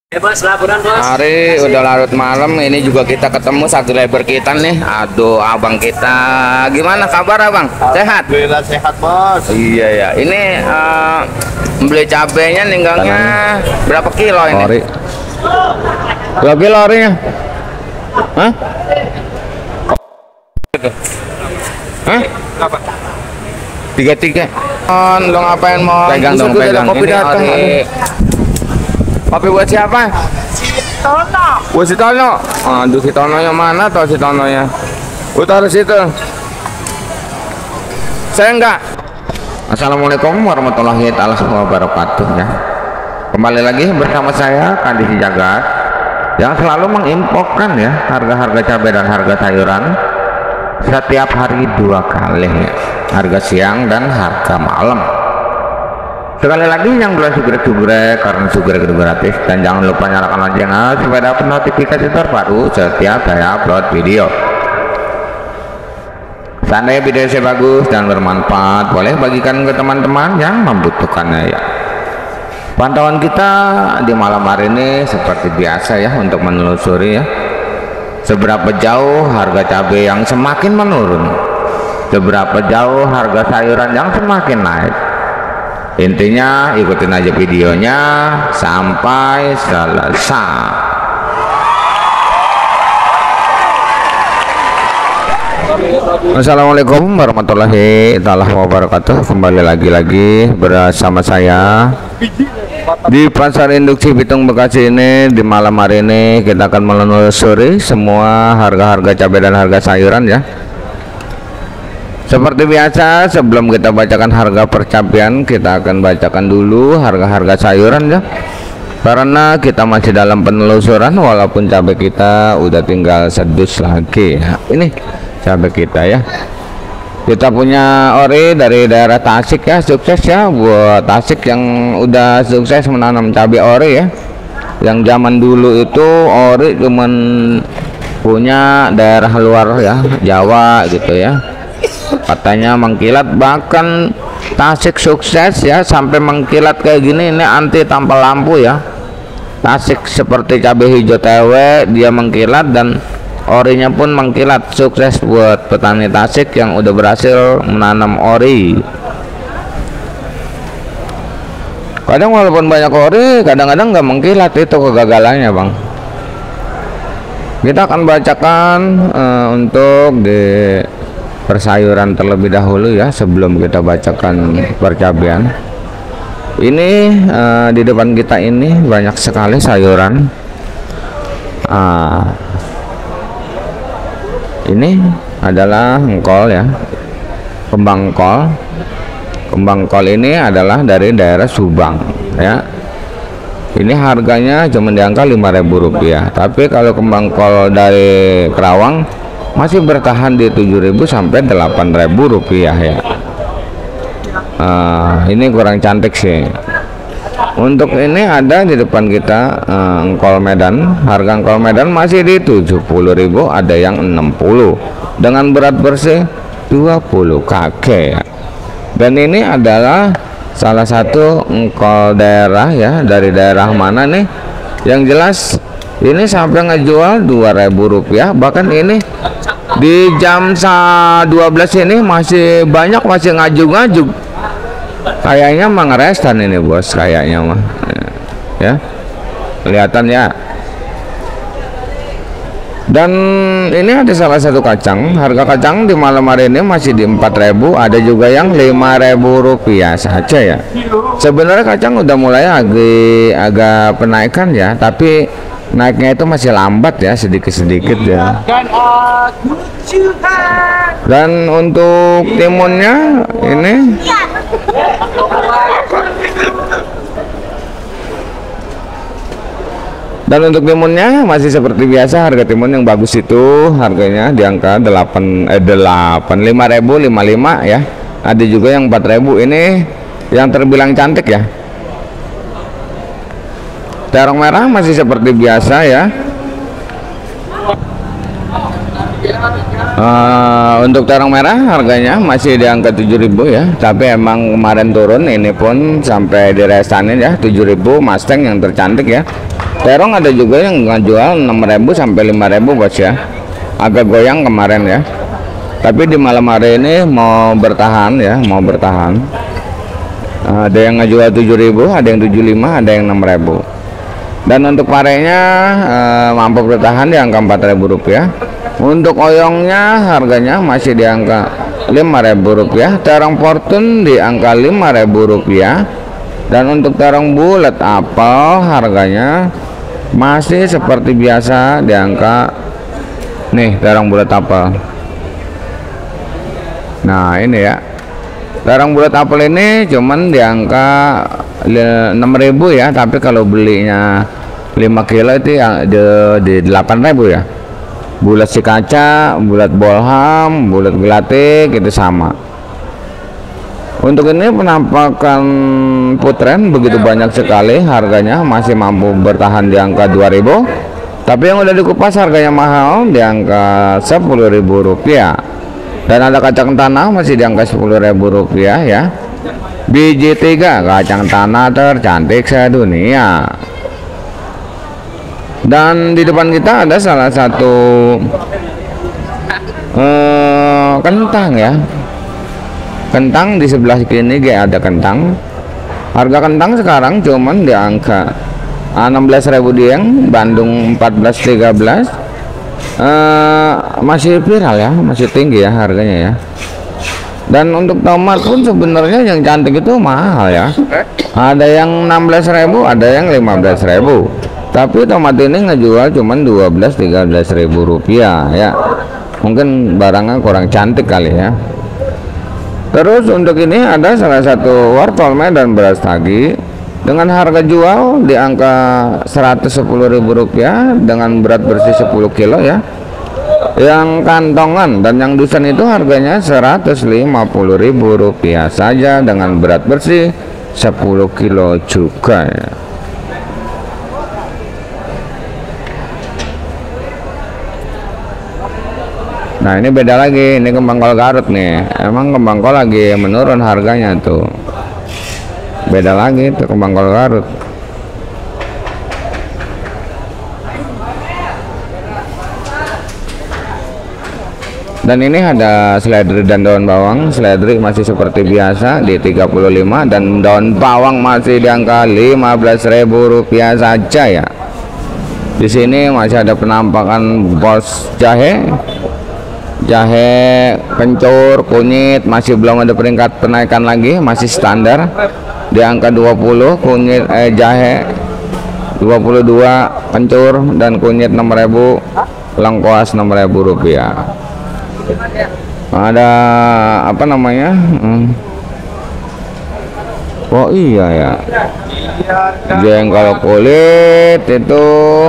Bos, laporan bos. Hari udah larut malam, ini juga kita ketemu subscriber kita nih. Aduh, abang kita, gimana kabar abang? Sehat? Alhamdulillah sehat bos. Iya ya, ini beli cabenya ninggangnya berapa kilo ini? Ori. Berapa kilo orinya? Hah? Hah? Apa? 33. Lo ngapain mau? Pegang dong, pegang. Kopi Ini datang. ori. Kopi buat siapa? Tono. Buat si Tono. Aduh, si Tono yang mana tuh si Tononya? Gua taruh situ. Saya enggak. Assalamualaikum warahmatullahi wabarakatuh ya. Kembali lagi bersama saya Kandisi Jagat yang selalu menginfokan ya harga-harga cabai dan harga sayuran setiap hari 2 kali ya. Harga siang dan harga malam. Sekali lagi yang belum sugrek karena sugrek itu gratis, dan jangan lupa nyalakan loncengnya supaya dapat notifikasi terbaru setiap saya upload video. Seandainya video saya bagus dan bermanfaat, boleh bagikan ke teman-teman yang membutuhkannya ya. Pantauan kita di malam hari ini seperti biasa ya, untuk menelusuri ya seberapa jauh harga cabai yang semakin menurun, seberapa jauh harga sayuran yang semakin naik. Intinya ikutin aja videonya sampai selesai. Assalamualaikum warahmatullahi wabarakatuh. Kembali lagi bersama saya di Pasar Induk Cibitung Bekasi ini. Di malam hari ini kita akan menelusuri semua harga-harga cabai dan harga sayuran ya. Seperti biasa, sebelum kita bacakan harga percabian, kita akan bacakan dulu harga-harga sayuran ya. Karena kita masih dalam penelusuran, walaupun cabai kita udah tinggal sedus lagi ya. Ini cabai kita ya. Kita punya ori dari daerah Tasik ya, sukses ya buat Tasik yang udah sukses menanam cabai ori ya. Yang zaman dulu itu ori cuman punya daerah luar ya, Jawa gitu ya. Katanya mengkilat, bahkan Tasik sukses ya sampai mengkilat kayak gini. Ini anti tanpa lampu ya. Tasik seperti cabai hijau TW, dia mengkilat dan orinya pun mengkilat. Sukses buat petani Tasik yang udah berhasil menanam ori. Kadang walaupun banyak ori, kadang-kadang nggak mengkilat, itu kegagalannya bang. Kita akan bacakan untuk di persayuran terlebih dahulu ya, sebelum kita bacakan percabian. Ini di depan kita ini banyak sekali sayuran. Ini adalah engkol ya, kembang kol. Kembang kol ini adalah dari daerah Subang ya. Ini harganya cuma di angka Rp5.000, tapi kalau kembang kol dari Kerawang masih bertahan di 7.000 sampai Rp8.000 ya. Ini kurang cantik sih. Untuk ini ada di depan kita engkol Medan. Harga engkol Medan masih di 70.000, ada yang 60 dengan berat bersih 20 kg ya. Dan ini adalah salah satu engkol daerah ya, dari daerah mana nih? Yang jelas ini sampai ngejual Rp2.000, bahkan ini di jam 12 ini masih banyak, masih ngaju-ngaju. Kayaknya mengerestan ini bos, kayaknya mah ya, kelihatan ya. Dan ini ada salah satu kacang. Harga kacang di malam hari ini masih di Rp4.000, ada juga yang Rp5.000 saja ya. Sebenarnya kacang udah mulai agak penaikan ya, tapi naiknya itu masih lambat ya, sedikit-sedikit ya. Dan untuk timunnya ini masih seperti biasa. Harga timun yang bagus itu harganya di angka 5.055 ya. Ada juga yang 4.000. Ini yang terbilang cantik ya. Terong merah masih seperti biasa ya. Untuk terong merah harganya masih di angka 7.000 ya, tapi emang kemarin turun. Ini pun sampai diresanin ya, 7.000 Mustang yang tercantik ya. Terong ada juga yang ngejual 6.000 sampai 5.000 bos ya. Agak goyang kemarin ya. Tapi di malam hari ini mau bertahan ya, mau bertahan. Ada yang ngejual 7.000, ada yang 75, ada yang 6.000. Dan untuk parenya mampu bertahan di angka 4.000 rupiah. Untuk oyongnya harganya masih di angka 5.000 rupiah. Terong fortune di angka 5.000 rupiah. Dan untuk terong bulat apel harganya masih seperti biasa di angka nih terong bulat apel. Nah ini ya, terong bulat apel ini cuman di angka 6.000 ya, tapi kalau belinya 5 kilo itu di 8.000 ya. Bulat si kaca, bulat bolham, bulat gelatik itu sama. Untuk ini penampakan putren begitu banyak sekali, harganya masih mampu bertahan di angka 2.000. Tapi yang udah dikupas harganya mahal di angka 10.000 rupiah. Dan ada kacang tanah masih di angka 10.000 rupiah ya. Biji 3 kacang tanah tercantik sedunia. Dan di depan kita ada salah satu kentang ya. Kentang di sebelah kiri ada kentang. Harga kentang sekarang cuman di angka 16.000 dieng, Bandung 14.13. Masih viral ya, masih tinggi ya harganya ya. Dan untuk tomat pun sebenarnya yang cantik itu mahal ya. Ada yang 16.000, ada yang 15.000. Tapi tomat ini ngejual cuman 12-13.000 rupiah ya. Mungkin barangnya kurang cantik kali ya. Terus untuk ini ada salah satu wortel Medan beras tagi dengan harga jual di angka 110.000 rupiah dengan berat bersih 10 kilo ya. Yang kantongan dan yang dusan itu harganya 150.000 rupiah saja dengan berat bersih 10 kilo juga ya. Nah ini beda lagi, ini kembang kol Garut nih. Emang kembang kol lagi menurun harganya tuh. Beda lagi tuh kembang kol Garut. Dan ini ada seledri dan daun bawang. Seledri masih seperti biasa di 35 dan daun bawang masih di angka 15.000 rupiah saja ya. Di sini masih ada penampakan bos jahe. Jahe kencur, kunyit masih belum ada peringkat penaikan lagi, masih standar di angka 20. Kunyit jahe 22, kencur dan kunyit 6.000, lengkoas 6.000 rupiah. Ada apa namanya? Oh iya ya, jengkol kulit itu.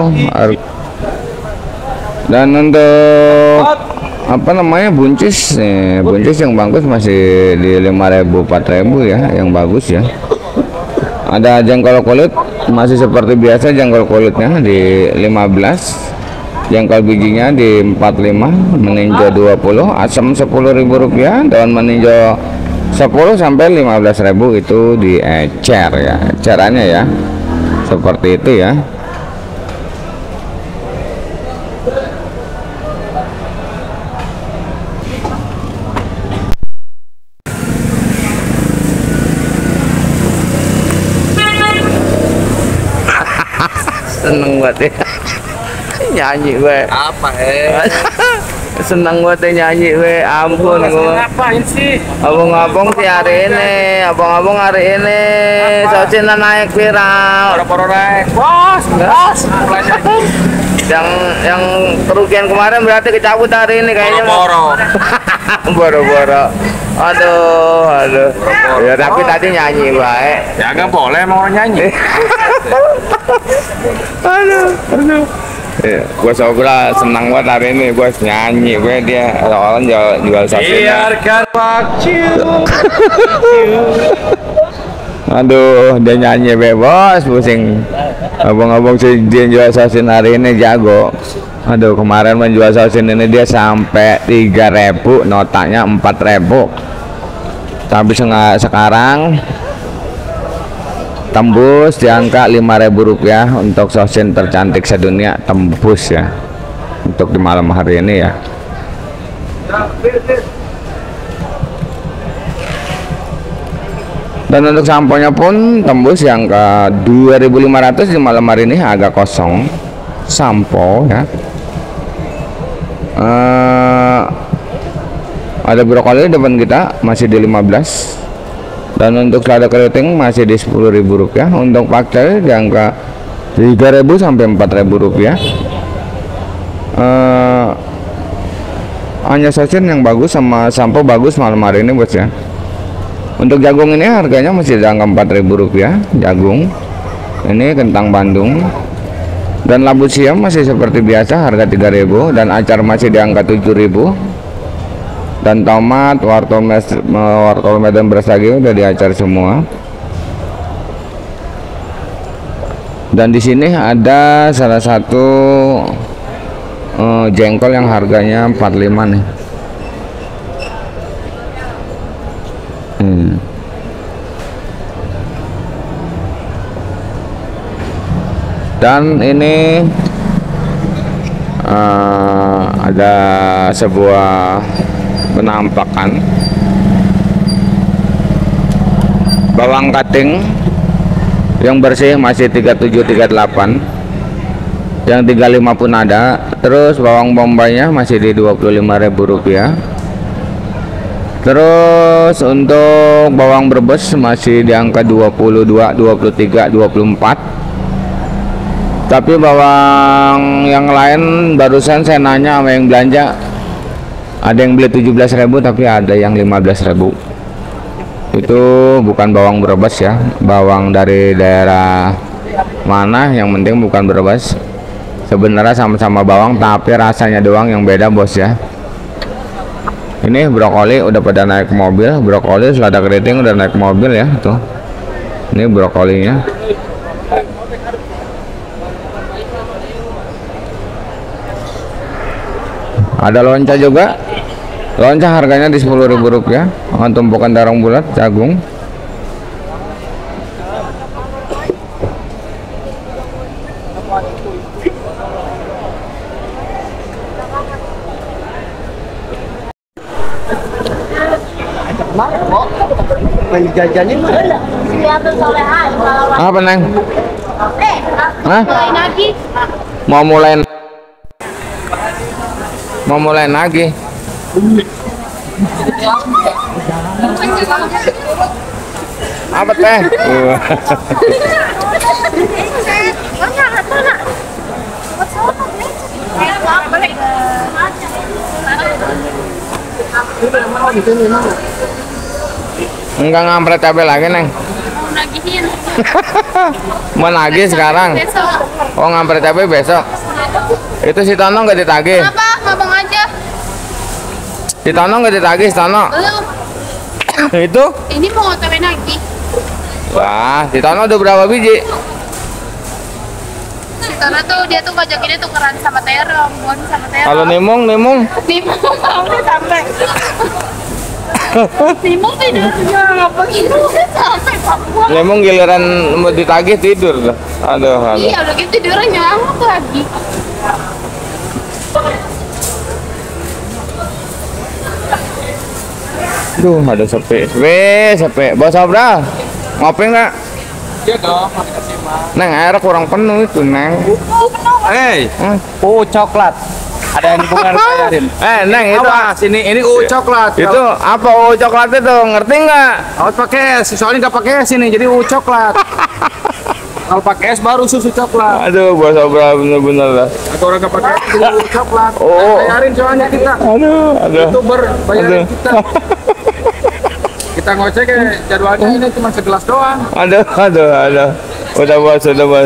Dan untuk apa namanya buncis nih, buncis yang bagus masih di 5.000 4.000 ya, yang bagus ya. Ada jengkol kulit masih seperti biasa, jengkol kulitnya di 15, jengkol bijinya di 45, meninjau 20, asam 10.000 rupiah, daun meninjau 10 sampai 15.000 itu di ecer ya, caranya ya seperti itu ya. Seneng banget ya nyanyi gue. Apa Seneng banget ya nyanyi gue. Ampun gue. Ngapain sih? Abang-abang sih hari ini, abang-abang hari ini Sosina naik viral. Poro-poro naik. Bos. Yang kerugian kemarin berarti kecabut hari ini kayaknya. Boro-boro. Aduh. Ya tapi tadi nyanyi baik. Ya nggak boleh mau nyanyi. Aduh. Ya, gue Sobra senang banget hari ini bos nyanyi gue, dia soalnya jual sasina. Biarkan waktu. Aduh, dia nyanyi bebas pusing. Abang-abang sih dia jual sasin hari ini jago. Aduh, kemarin menjual sasin ini dia sampai 3.000, notanya 4.000. Tapi sekarang tembus di angka Rp5.000 untuk sosin tercantik sedunia, tembus ya untuk di malam hari ini ya. Dan untuk samponya pun tembus yang ke 2.500 di malam hari ini, agak kosong sampo ya. Ada brokoli depan kita masih di 15, dan untuk selada keriting masih di Rp10.000. Untuk pakcoy di angka 3.000 sampai Rp4.000. Hanya sosin yang bagus sama sampo bagus malam hari ini bos ya. Untuk jagung ini harganya masih di angka Rp4.000 jagung. Ini kentang Bandung. Dan labu siam masih seperti biasa harga 3.000, dan acar masih di angka 7.000. Dan tomat, wortel dan beras lagi udah diacar semua. Dan di sini ada salah satu jengkol yang harganya 45 nih. Dan ini ada sebuah penampakan bawang kating yang bersih masih 37-38, yang 35 pun ada. Terus bawang bombaynya masih di Rp25.000. Terus untuk bawang Brebes masih di angka 22, 23, 24. Tapi bawang yang lain barusan saya nanya sama yang belanja, ada yang beli 17.000 tapi ada yang 15.000. Itu bukan bawang Brebes ya, bawang dari daerah mana, yang penting bukan Brebes. Sebenarnya sama-sama bawang tapi rasanya doang yang beda bos ya. Ini brokoli udah pada naik mobil, brokoli selada keriting udah naik mobil ya tuh. Ini brokolinya. Ada lonca juga. Lonca harganya di Rp10.000. Tumpukan darang bulat jagung. Jajanin Apa neng? Hah? Mau mulai lagi. Apa teh? Enggak ngampret cabai lagi neng. Mau nagih sekarang. Oh ngampret cabai besok. Itu si Tono nggak ditagih. Apa? Ngabang aja. Si Tono nggak ditagih, si Tono. Belum. Itu? Ini mau otw lagi. Wah, si Tono udah berapa biji? Si Tana tuh dia tuh ngajakinnya tukeran sama terong, bukan sama terong. Kalau Nimung Nimung udah sampai. Nimung tidurnya ngapa gitu udah sampai Papua. Nimung giliran mau ditagih tidur loh. Aduh. Iya udah gitu tidurnya ngamuk lagi. Duh, ada sepi. Sepi. Bawa sabra. Ngopi nggak? Iya dong, kasih mah. Neng, air kurang penuh itu, Neng. Coklat. Ada yang bukan bayarin. Neng, itu Awas, ini coklat. itu apa coklat itu? Ngerti nggak? Awas pakai es, soalnya nggak pakai es ini, jadi coklat. Kalau pakai es baru susu coklat. Aduh, bawa sabra bener-bener lah. Atau orang nggak pakai es jadi coklat. Oh. Bayarin soalnya kita. Aduh. YouTuber bayarin kita. Kita ngocek jadwalnya ini cuma segelas doang. Aduh. Udah bos.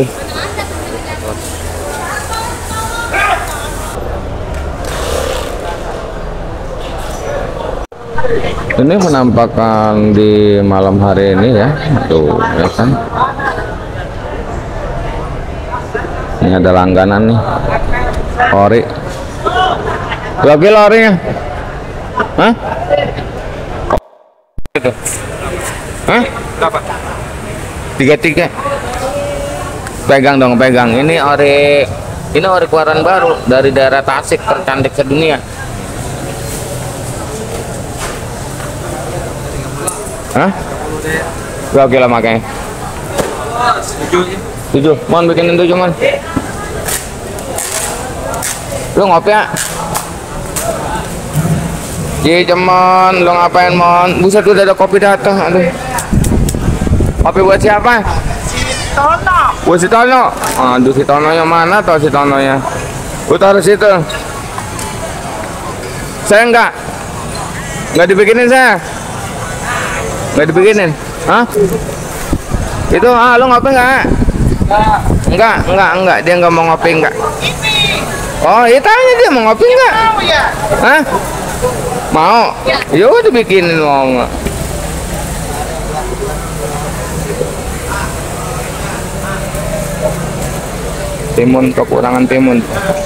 Ini penampakan di malam hari ini ya. Tuh, ya kan. Ini ada langganan nih. Lori. Lagi lorinya. Hah? Hah? Berapa? Tiga. Pegang dong, pegang. Ini ori keluaran baru dari daerah Tasik, tercantik sedunia. Hah? Berapa kilo makanya? 7. Mohon bikinin 7, Mon. Lu ngopi ya? Ji, Mon, lu ngapain, Mon? Buset, udah ada kopi datang. Aduh. Kopi buat siapa? Tono. Buat si Tono. Aduh, si Tononya mana tuh si Tononya? Lu taruh situ. Saya enggak dibikinin saya. Enggak dibikinin. Hah? Itu lu ngopi enggak? Enggak. Dia enggak mau ngopi enggak. Oh, iya tanya dia mau ngopi enggak? Mau ya? Hah? Mau? Ya udah bikinin mau enggak? Timun, kekurangan timun.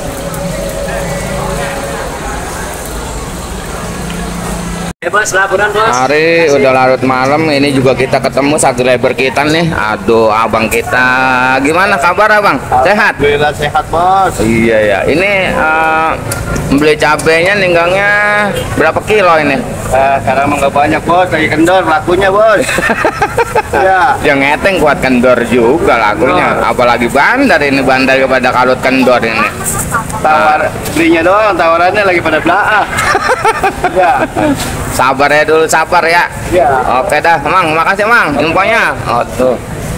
Bos, laporan bos. Hari udah larut malam, ini juga kita ketemu subscriber kita nih. Aduh, abang kita. Gimana kabar abang? Sehat? Alhamdulillah sehat bos. Iya ya. Ini beli cabenya ninggangnya berapa kilo ini? Sekarang mah nggak banyak bos, lagi kendor lakunya bos. Ya. Yang ngeteng kuat kendor juga lagunya. Apalagi bandar ini, bandar kepada kalut kendor ini. Tawar belinya doang, tawarannya lagi pada belaah. Ya. Sabar ya dulu, sabar ya. Ya. Oke dah, Mang. Makasih Mang infonya. Oh tuh.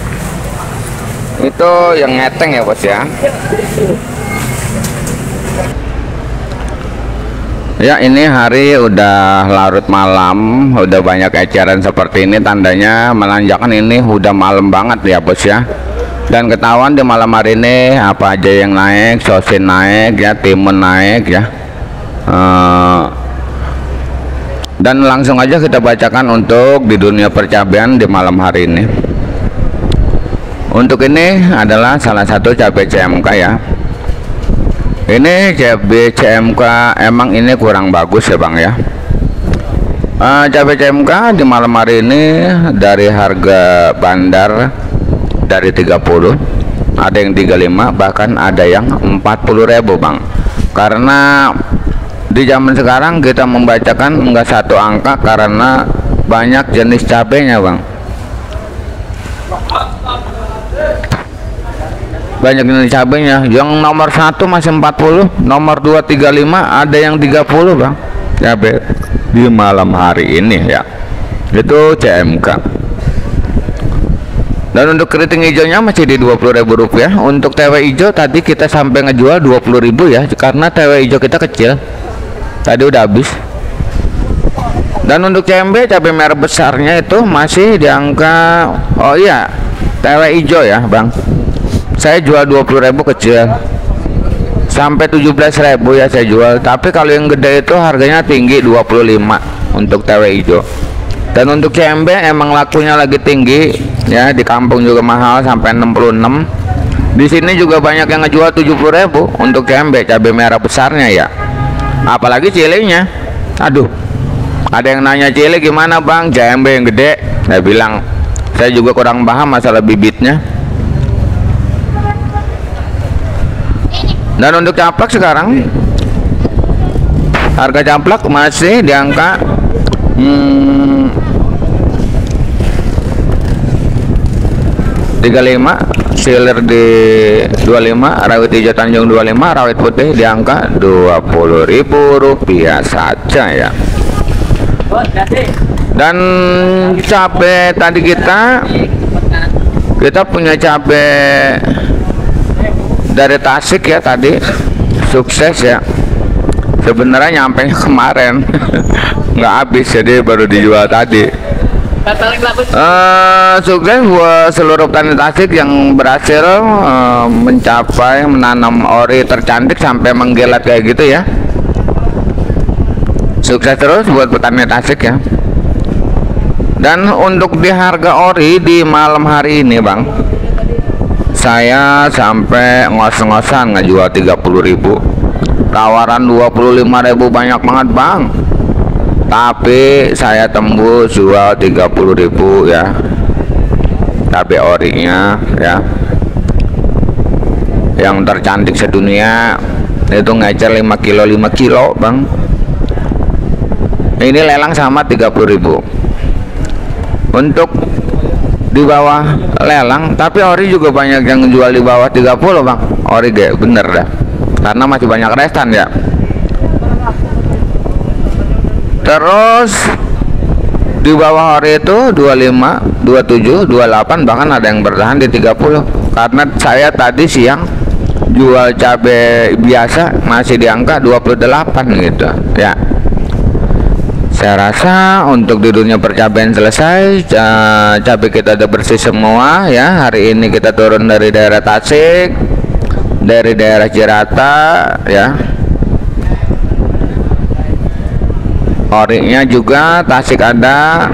Itu yang ngeteng ya bos ya. Ya, ini hari udah larut malam, udah banyak eceran seperti ini, tandanya menandakan ini udah malam banget ya bos ya. Dan ketahuan di malam hari ini apa aja yang naik, sosin naik ya, timun naik ya. Dan langsung aja kita bacakan untuk di dunia percabean di malam hari ini. Untuk ini adalah salah satu cabai CMK ya. Ini cabai CMK emang ini kurang bagus ya bang ya. Cabai CMK di malam hari ini dari harga bandar dari 30, ada yang 35, bahkan ada yang 40.000 bang. Karena di zaman sekarang kita membacakan enggak satu angka karena banyak jenis cabenya bang. Banyak jenis cabenya. Yang nomor 1 masih 40, nomor 2 35, ada yang 30 bang. Cabai di malam hari ini ya. Itu CMK. Dan untuk keriting hijaunya masih di Rp20.000. Untuk TW hijau tadi kita sampai ngejual 20.000 ya, karena TW hijau kita kecil. Tadi udah habis. Dan untuk CMB cabai merah besarnya itu masih di angka, oh iya, TW hijau ya bang, saya jual 20.000 kecil sampai 17.000 ya saya jual. Tapi kalau yang gede itu harganya tinggi 25 untuk TW hijau. Dan untuk CMB emang lakunya lagi tinggi ya, di kampung juga mahal sampai 66. Di sini juga banyak yang ngejual 70.000 untuk CMB cabai merah besarnya ya. Apalagi cilenya, aduh, ada yang nanya cile gimana bang, CMB yang gede. Saya bilang saya juga kurang paham masalah bibitnya. Dan untuk caplak sekarang harga caplak masih di angka 35, siler di 25, rawit hijau Tanjung 25, rawit putih di angka Rp20.000 saja ya. Dan cabai tadi kita punya cabai dari Tasik ya, tadi sukses ya. Sebenarnya nyampe kemarin nggak habis, jadi baru dijual tadi. Sukses buat seluruh petani Tasik yang berhasil mencapai menanam ori tercantik sampai menggelat kayak gitu ya. Sukses terus buat petani Tasik ya. Dan untuk di harga ori di malam hari ini bang, saya sampai ngos-ngosan ngejual 30.000. Tawaran 25.000 banyak banget bang, tapi saya tembus jual 30.000 ya. cabai orinya ya, yang tercantik sedunia itu ngecer 5 kilo bang. Ini lelang sama 30.000 untuk di bawah lelang, tapi ori juga banyak yang jual di bawah 30 bang. Ori bener dah, karena masih banyak restan ya. Terus di bawah ori itu 25, 27, 28, bahkan ada yang bertahan di 30. Karena saya tadi siang jual cabai biasa masih di angka 28 gitu ya. Saya rasa untuk di dunia percabean selesai, cabai kita udah bersih semua ya. Hari ini kita turun dari daerah Tasik, dari daerah Cirata ya. Orinya juga Tasik ada.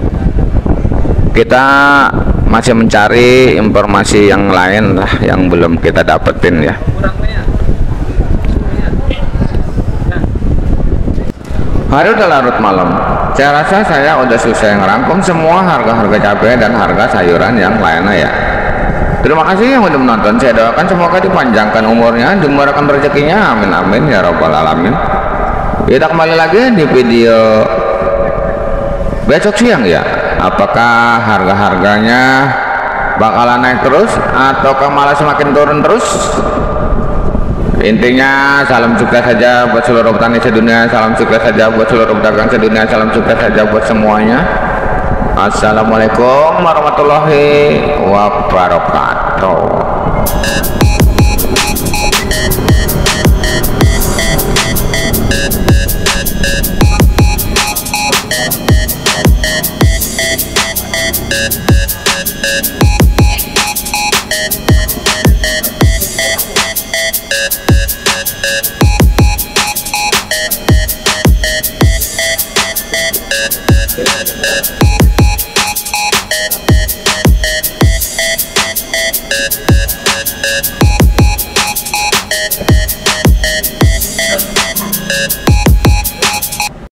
Kita masih mencari informasi yang lain lah yang belum kita dapetin ya. Hari udah larut malam. Saya rasa saya udah selesai ngerangkum semua harga-harga cabai dan harga sayuran yang lainnya ya. Terima kasih yang udah menonton. Saya doakan semoga dipanjangkan umurnya, dimurahkan rezekinya, amin amin ya rabbal alamin. Kita kembali lagi di video besok siang ya. Apakah harga-harganya bakalan naik terus ataukah malah semakin turun terus? Intinya salam sukses saja buat seluruh petani sedunia, salam sukses saja buat seluruh pedagang sedunia, salam sukses saja buat semuanya. Assalamualaikum warahmatullahi wabarakatuh.